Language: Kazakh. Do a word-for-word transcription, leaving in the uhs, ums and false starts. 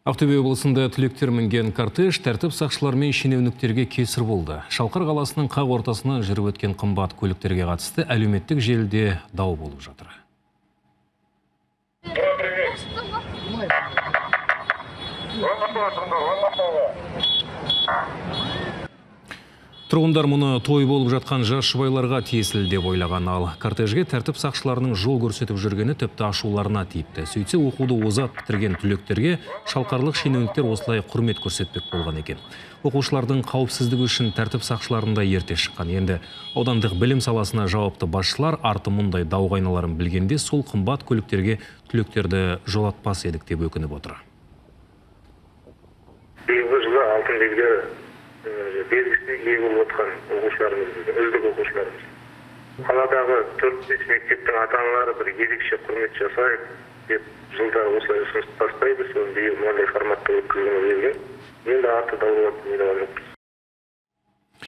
Ақтөбе облысында түлектер мінген кортеж тәртіп сақшылар мен шенеуніктерге кесір болды. Шалқар қаласының қақ ортасынан жүріп өткен қымбат көліктерге қатысты әлеуметтік желіде дау болып жатыр. Тұрғындар мұны той болып жатқан жас жұбайларға тиесілі деп ойлаған, ал кортежге тәртіп сақшыларының жол көрсетіп жүргені тіпті ашуларына тиіпті. Сөйтсе оқуды озат бітірген түлектерге шалқарлық шенеуніктер осылай құрмет көрсетпек болған екен. Оқушылардың қауіпсіздігі үшін тәртіп сақшыларында ерте шыққан. Енді аудандық білім саласына жауапты басшылар арты мұндай дауға айналарын білгенде сол қымбат көліктерге түлектерді жолатпас едік деп өкініп отыр. Биылғы жылы алтын белгі белгісіне ие болып отқан оқушыларымыз, үздік оқушыларымыз. Қаладағы төрт бес мектептің ата-аналары бір ерекше құрмет жасайық деп жылда осылай ұсыныс тастайды. Сол биыл мынандай форматта өткізіліп келген. Енді арты дау